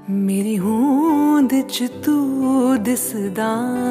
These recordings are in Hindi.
मेरी होंद च तू दिसदा,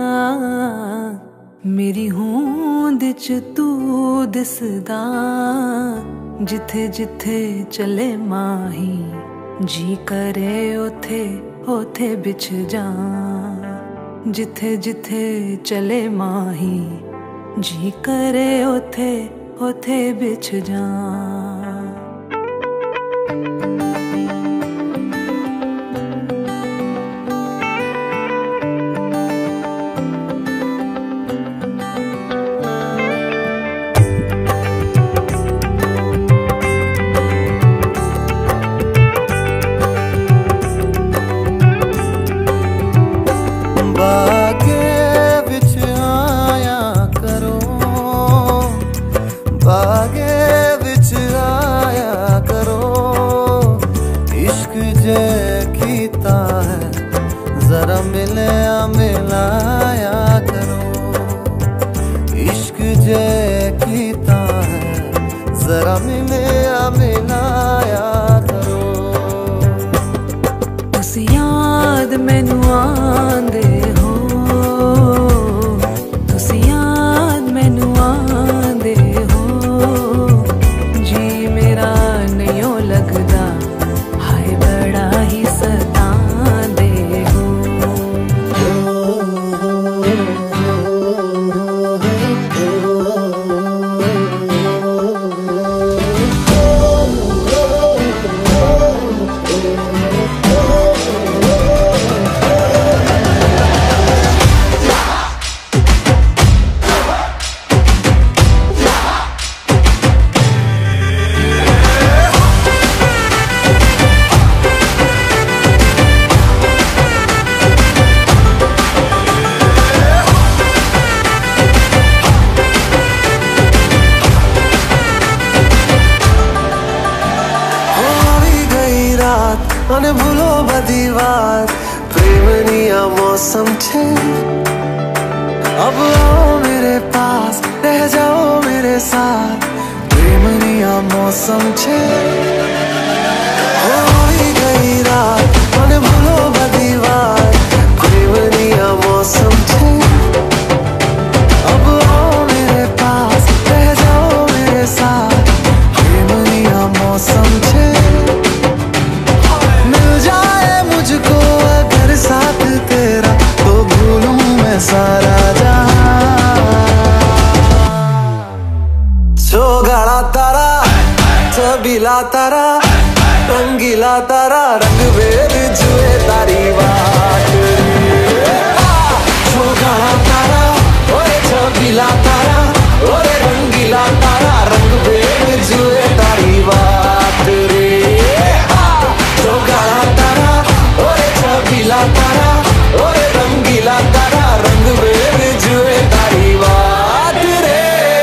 मेरी होंद च तू दिसदा, जिथे जिथे चले माही जी करे ओथे ओथे बिछ जा। जिथे जिथे चले माही जी करे ओथे ओथे बिछ जा। बागे विच आया करो, इश्क जे कीता है जरा मिलया मिलाया करो। इश्क जे कीता है जरा मिलया मिलाया करो। तुस याद मैनू आंदे हो, तुस याद मैनू आंदे हो, लगदा हाय बड़ा ही सतांदे हो। અને ભૂલો બધી વાત પ્રેમની આ मौसम છે। अब आओ मेरे पास रह जाओ मेरे साथ, प्रेमनी आ मौसम છે। होई गई रात અને ભૂલો બધી વાત प्रेमनी आ मौसम છે। अब आओ मेरे पास रह जाओ मेरे साथ, प्रेमनी आ मौसम છે। मुझको अगर साथ तेरा तो भूलूं मैं सारा जहां। चौगाड़ा तारा छबीला तारा रंगीला तारा रंग वेद जुए तारी बात। चौगाड़ा तारा ओए छबीला तारा ओरे रंगीला तारा रंग वेद जुए तारी बात रे। चौगाड़ा तारा छबीला तारा ओरे रंगीला तारा रंग वेद जुए तारी बात रे।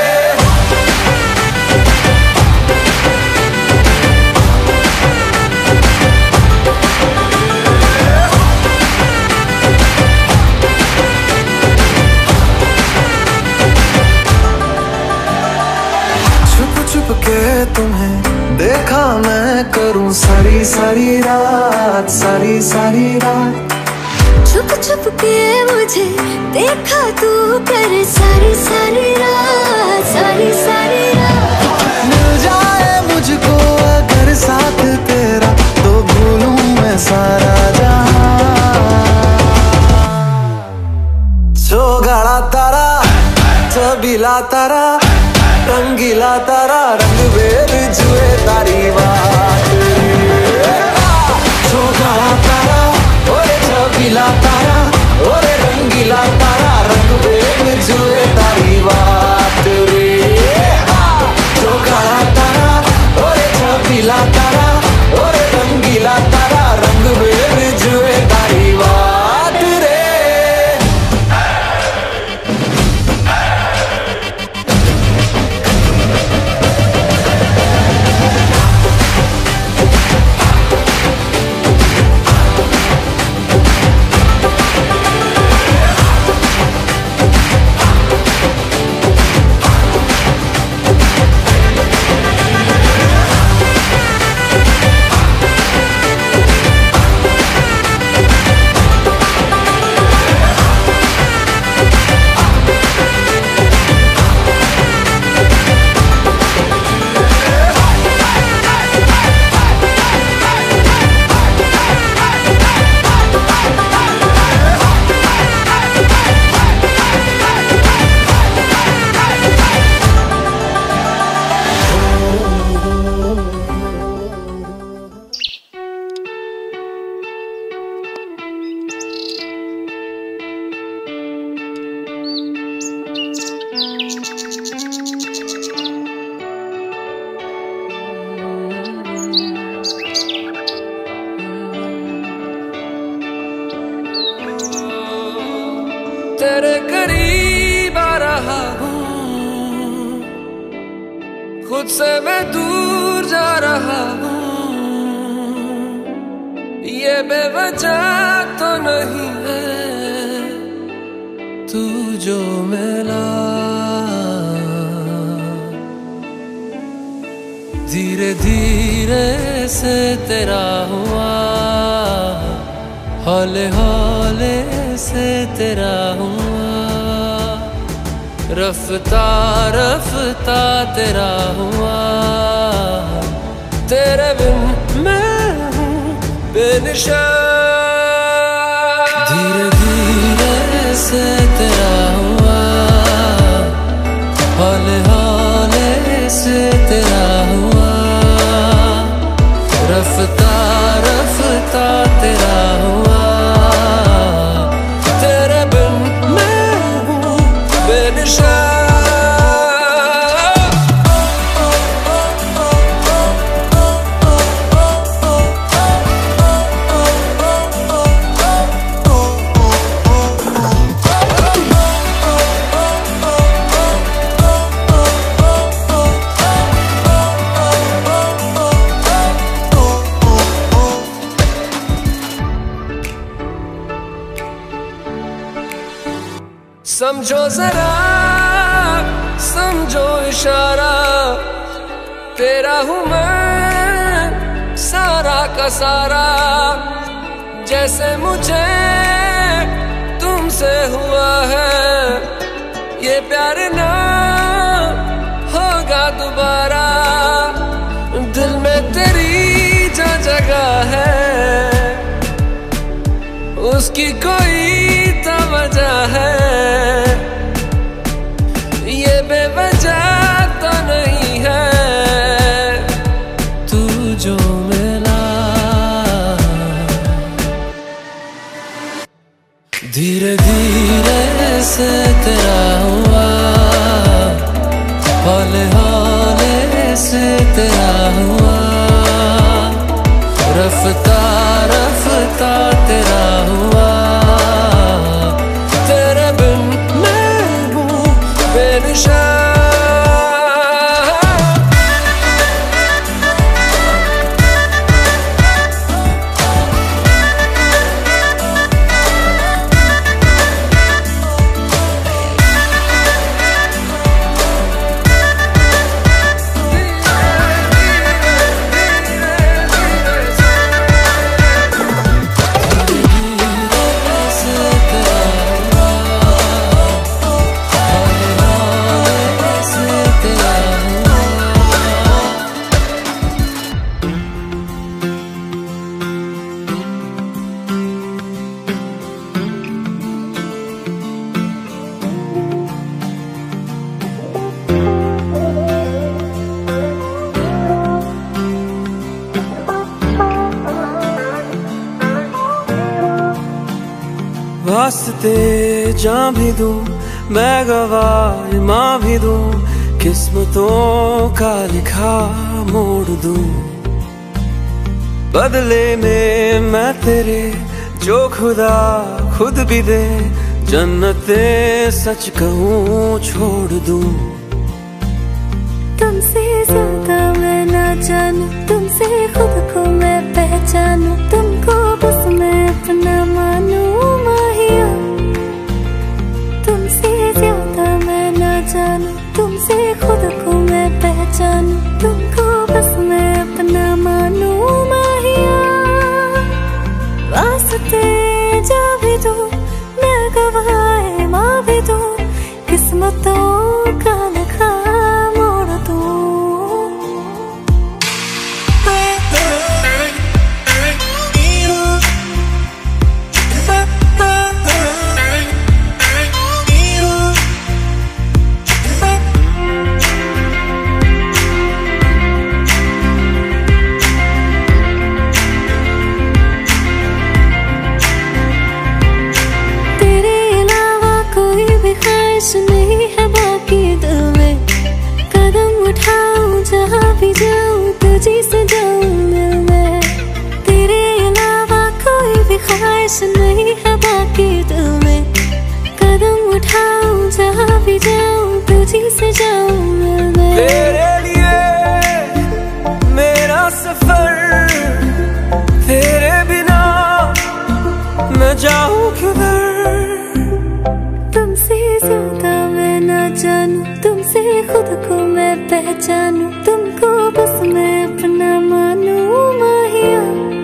छुप छुप के तुम्हें देखा मैं करूं सारी सारी रात, सारी सारी रात। छुप छुप के मुझे देखा तू कर सारी सारी रात, सारी सारी रात। मिल जाए मुझको अगर साथ तेरा तो भूलूं मैं सारा जहां। चौगाड़ा तारा छबीला तारा रंगीला तारा रंग वेद जुए तारी बात। चौगाड़ा तारा ओरे छबीला तारा ओरे रंगीला तारा रंग वेद जुए तारी बात रे। चौगाड़ा तारा ओरे छबीला तारा ओरे रंगीला तारा रंग वेद तेरे करीब आ रहा हूँ, खुद से मैं दूर जा रहा हूँ। ये बेवजह तो नहीं है तू जो मिला, धीरे धीरे से तेरा हुआ, हौले हौले से तेरा हुआ, रफ्ता रफ्ता तेरा हुआ। तेरे बिन मैं हूँ बेनिशान, धीरे धीरे से तेरा हुआ, हौले हौले से तेरा हुआ, रफ्ता रफ्ता तेरा हुआ। तेरे बिन मैं हूँ बेनिशान। समझो जरा समझो इशारा, तेरा हूँ मैं सारा का सारा। जैसे मुझे तुमसे हुआ है, ये प्यार ना होगा दोबारा। दिल में तेरी जो जगह है, उसकी कोई तो वजह है। ये बेवजह तो नहीं है तू जो मिला, धीरे धीरे से तेरा हुआ, हौले हौले से तेरा हुआ, रफ्ता रफ्ता तेरा हुआ। तेरे बिन मैं हूँ बेनिशान। वास्ते जान भी दूं मैं, गवाह माँ भी दूं, किस्मतों का लिखा मोड़ दूं। बदले में मैं तेरे जो खुदा खुद भी दे, जन्नते सच कहूँ छोड़ दूं। तुमसे ज्यादा मैं ना जानूं, तुमसे खुद को मैं पहचानूं, तुमको बस मैं अपना मानूं माहिया। तुमसे ज्यादा मैं ना जानूं, तुमसे खुद को मैं पहचानूं, तुमको बस मैं अपना मानूं माहिया। वास्ते जा भी दूं मैं, गवाह माँ भी दूं, किस्मतों का लिखा मोड़ दूं। नहीं है बाकी दिल में, कदम उठाऊं जहाँ भी जाऊं तुझी से जाऊं दिल में। तेरे अलावा कोई भी ख्वाहिश नहीं है बाकी दिल में, कदम जाऊं किधर। तुमसे ज्यादा मैं ना जानूं, तुमसे खुद को मैं पहचानूं, तुमको बस मैं अपना मानूं माहिया।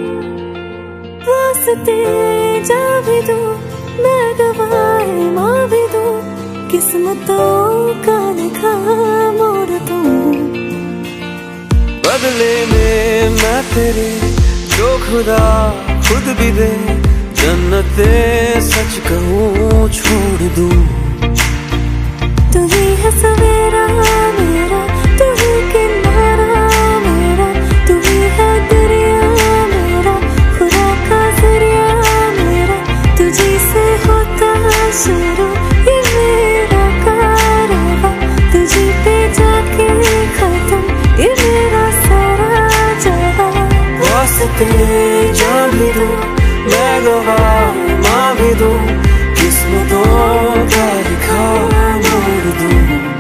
वास्ते जा भी दूं, मैं गवाए माँ भी दूं, किस्मतों का लिखा मोड़ दूं। बदले में मैं तेरे जो खुदा खुद भी दे, जन्नते सच कहूँ छोड़ दूं। तू ही है सवेरा मेरा, तू ही किनारा मेरा, तू ही है दरिया मेरा, खुदा का जरिया मेरा। तुझी से होता शुरू ये मेरा कारवां, तुझी पे जाके खत्म ये मेरा सारा जहां। वास्ते जान भी दूं, मैं गवाह माँ भी दूं, किस्मतों का लिखा मोड़ दूं।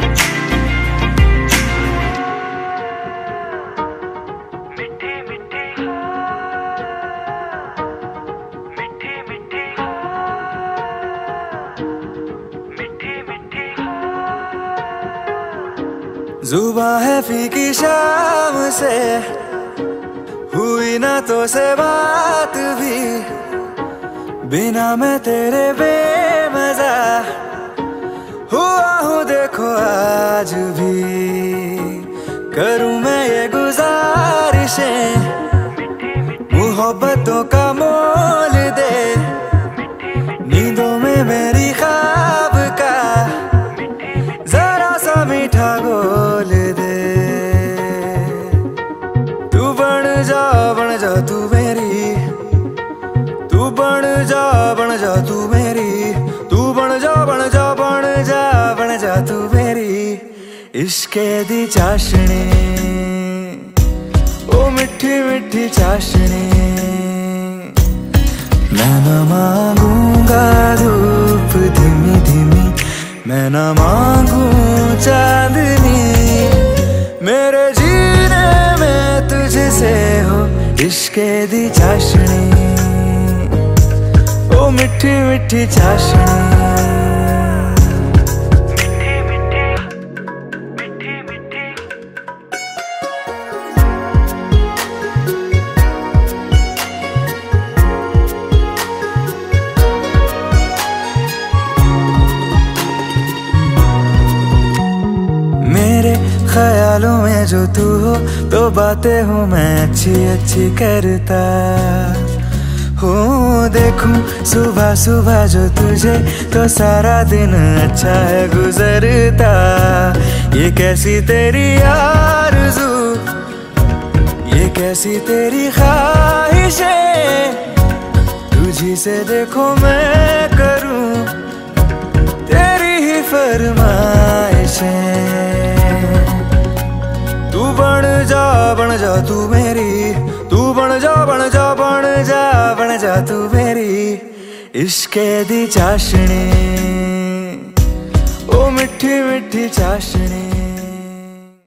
जुबां है फीकी शाम से, हुई ना तो से बात भी, बिना मैं तेरे बेमजा हुआ हूँ देखो आज भी। करूँ मैं ये गुजारिशें, मोहब्बतों का मोल दे, नींदों में मेरी ख्वाब का जरा सा मीठा घोल दे। तू बन जा तू मेरी, तू बन जा तू मेरी, तू बन जा तू मेरी। इश्के दी चाशनी ओ मिठी मिठी चाशनी, मैं न मांगूंगा धूप धीमी धीमी, मैं न मांगू चांदनी, मेरे जीने में तुझसे हो इश्के दी चाशनी, ओ मिठी मिठी चाशनी। ख्यालों में जो तू हो तो बातें हूँ मैं अच्छी अच्छी करता हूँ। देखूं सुबह सुबह जो तुझे तो सारा दिन अच्छा है गुजरता। ये कैसी तेरी आरज़ू, ये कैसी तेरी ख्वाहिशें, तुझी से देखो मैं करूँ तेरी ही फरमाइशें। तू बन जा तू मेरी, तू बन जा तू मेरी। इश्के दी चाशनी ओ मिठी मिठी चाशनी।